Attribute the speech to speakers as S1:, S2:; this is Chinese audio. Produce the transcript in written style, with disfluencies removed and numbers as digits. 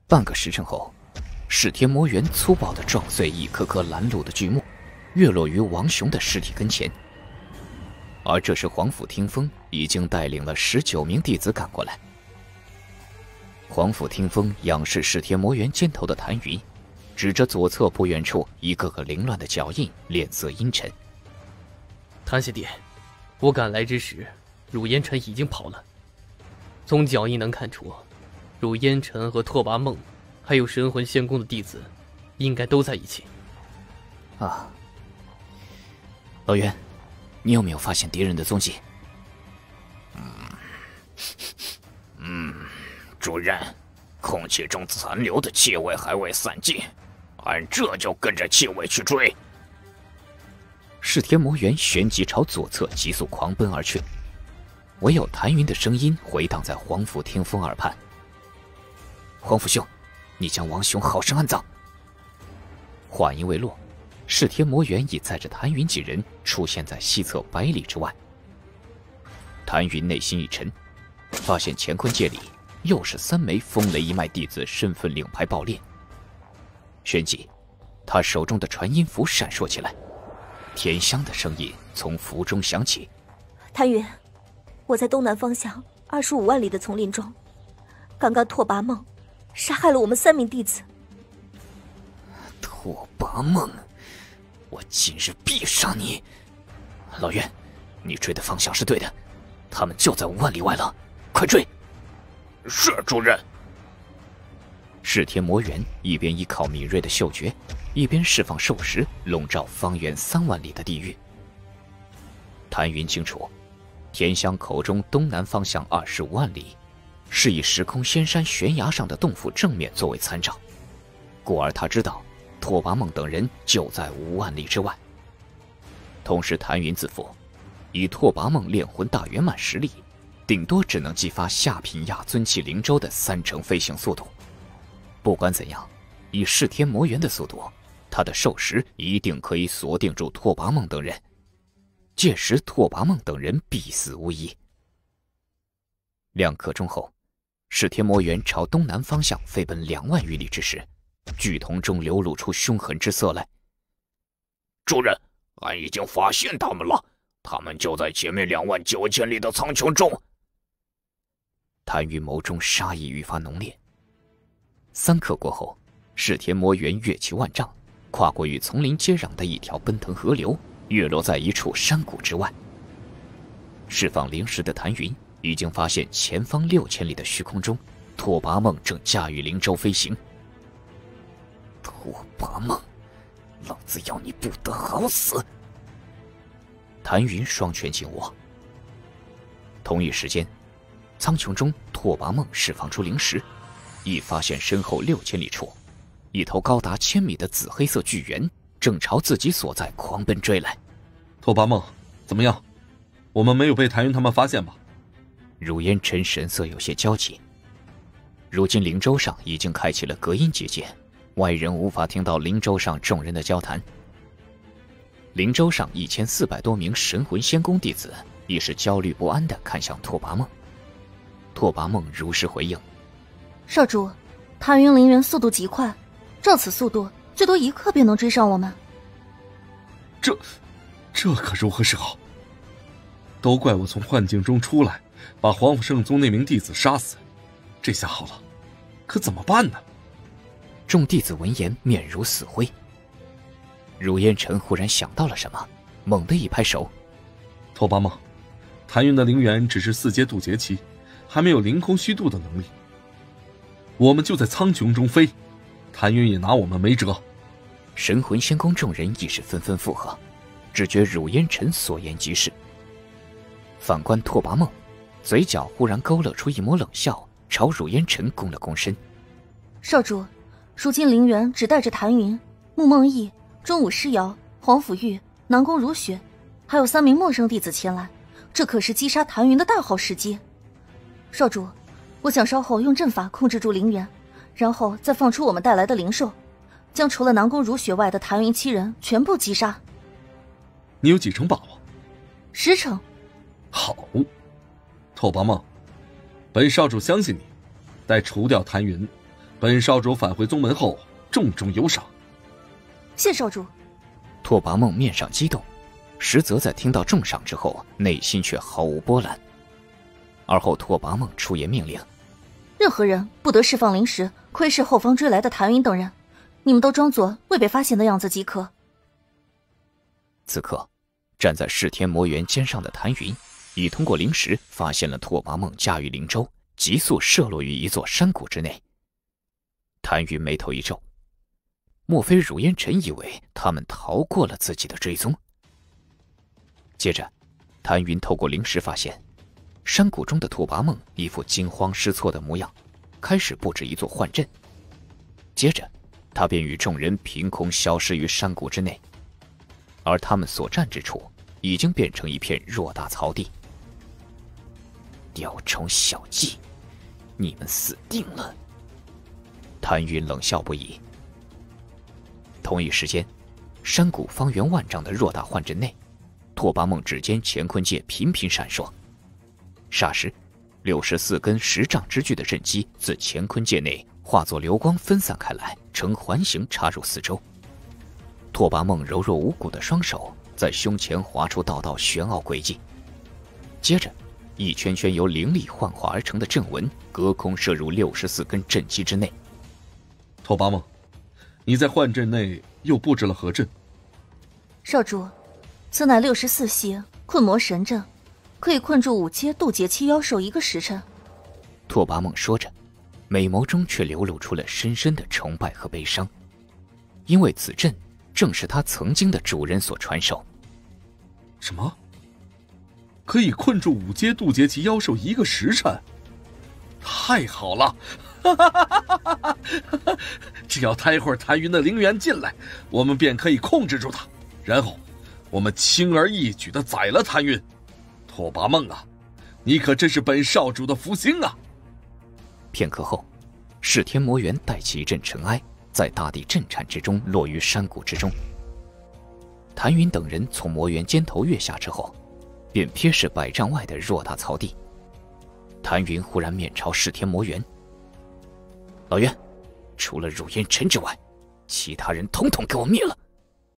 S1: 半个时辰后，噬天魔猿粗暴地撞碎一颗颗拦路的巨木，跃落于王雄的尸体跟前。而这时皇甫听风已经带领了19名弟子赶过来。皇甫听风仰视噬天魔猿肩头的谭云，指着左侧不远处一个个凌乱的脚印，脸色阴沉。
S2: 谭师弟，我赶来之时，汝烟尘已经跑了。从脚印能看出，汝烟尘和拓跋梦，还有神魂仙宫的弟子，应该都在一起。
S1: 啊，老袁，你有没有发现敌人的踪迹？
S3: 主任，空气中残留的气味还未散尽，俺这就跟着气味去追。
S1: 噬天魔猿旋即朝左侧急速狂奔而去，唯有谭云的声音回荡在皇甫听风耳畔：“皇甫兄，你将王雄好生安葬。”话音未落，噬天魔猿已载着谭云几人出现在西侧百里之外。谭云内心一沉，发现乾坤界里又是3枚风雷一脉弟子身份令牌爆裂。旋即，他手中的传音符闪烁起来，甜香的声音从符中响起：“
S4: 谭云，我在东南方向25万里的丛林中，刚刚拓跋梦杀害了我们3名弟子。”
S1: 拓跋梦，我今日必杀你！老袁，你追的方向是对的，他们就在5万里外了，快追！
S3: 是，主任。
S1: 噬天魔猿一边依靠敏锐的嗅觉，一边释放兽石，笼罩方圆3万里的地域。谭云清楚，甜香口中东南方向25万里，是以时空仙山悬崖上的洞府正面作为参照，故而他知道拓跋梦等人就在5万里之外。同时，谭云自负，以拓跋梦炼魂大圆满实力，顶多只能激发下品亚尊气灵舟的3成飞行速度。不管怎样，以噬天魔猿的速度，他的兽石一定可以锁定住拓跋梦等人。届时，拓跋梦等人必死无疑。2刻钟后，噬天魔猿朝东南方向飞奔2万余里之时，巨瞳中流露出凶狠之色来。
S3: 主任，俺已经发现他们了，他们就在前面2万9千里的苍穹中。
S1: 谭云眸中杀意愈发浓烈。3刻过后，噬天魔猿跃起万丈，跨过与丛林接壤的一条奔腾河流，跃落在一处山谷之外。释放灵石的谭云已经发现前方6千里的虚空中，拓跋梦正驾驭灵舟飞行。
S3: 拓跋梦，老子要你不得好死！
S1: 谭云双拳紧握。同一时间，苍穹中拓跋梦释放出灵石，已发现身后6千里处，一头高达1000米的紫黑色巨猿正朝自己所在狂奔追来。
S5: 拓跋梦，怎么样？我们没有被谭云他们发现吧？
S1: 汝烟尘神色有些焦急。如今灵舟上已经开启了隔音结界，外人无法听到灵舟上众人的交谈。灵舟上1400多名神魂仙宫弟子亦是焦虑不安地看向拓跋梦。拓跋梦如实回应：“
S4: 少主，谭云灵猿速度极快，照此速度，最多1刻便能追上我们。”
S5: 这可如何是好？都怪我从幻境中出来，把皇甫圣宗那名弟子杀死，这下好了，可怎么办呢？
S1: 众弟子闻言面如死灰。汝烟尘忽然想到了什么，猛地一拍手：“
S5: 拓跋梦，谭云的灵元只是4阶渡劫期，还没有凌空虚渡的能力。我们就在苍穹中飞，谭云也拿我们没辙。”
S1: 神魂仙宫众人亦是纷纷附和，只觉汝烟尘所言极是。反观拓跋梦，嘴角忽然勾勒出一抹冷笑，朝汝烟尘躬了躬身：“
S4: 少主，如今灵元只带着谭云、穆梦逸、中武诗瑶、皇甫玉、南宫如雪，还有3名陌生弟子前来，这可是击杀谭云的大好时机。少主，我想稍后用阵法控制住灵元，然后再放出我们带来的灵兽，将除了南宫如雪外的谭云7人全部击杀。”
S5: 你有几成把握
S4: ？10成。
S5: 好，拓跋梦，本少主相信你。待除掉谭云， 本少主返回宗门后，重重有赏。
S4: 谢少主。
S1: 拓跋梦面上激动，实则在听到重赏之后，内心却毫无波澜。而后拓跋梦出言命令，
S4: 任何人不得释放灵石，窥视后方追来的谭云等人，你们都装作未被发现的样子即可。
S1: 此刻站在噬天魔猿肩上的谭云已通过灵石发现了拓跋梦驾驭灵舟急速射落于一座山谷之内。谭云眉头一皱，莫非汝烟尘以为他们逃过了自己的追踪？接着谭云透过灵石发现山谷中的拓跋梦一副惊慌失措的模样，开始布置一座幻阵。接着他便与众人凭空消失于山谷之内，而他们所站之处已经变成一片偌大草地。雕虫小技，你们死定了！谭云冷笑不已。同一时间，山谷方圆万丈的偌大幻阵内，拓跋梦指尖乾坤界频频闪烁。霎时，64根10丈之巨的阵基自乾坤界内化作流光分散开来，呈环形插入四周。拓跋梦柔弱无骨的双手在胸前划出道道玄奥轨迹，接着一圈圈由灵力幻化而成的阵纹隔空射入64根阵基之内。
S5: 拓跋梦，你在幻阵内又布置了何阵？
S4: 少主，此乃64系困魔神阵，可以困住5阶渡劫期妖兽1个时辰。
S1: 拓跋梦说着，美眸中却流露出了深深的崇拜和悲伤，因为此阵正是他曾经的主人所传授。
S5: 什么？可以困住5阶渡劫期妖兽1个时辰？太好了！只要待会儿谭云的灵元进来，我们便可以控制住他，然后我们轻而易举地宰了谭云。拓跋梦啊，你可真是本少主的福星啊！
S1: 片刻后，噬天魔猿带起一阵尘埃，在大地震颤之中落于山谷之中。谭云等人从魔猿肩头跃下之后，便瞥视100丈外的偌大草地。谭云忽然面朝噬天魔猿：“老袁，除了汝烟尘之外，其他人统统给我灭了！”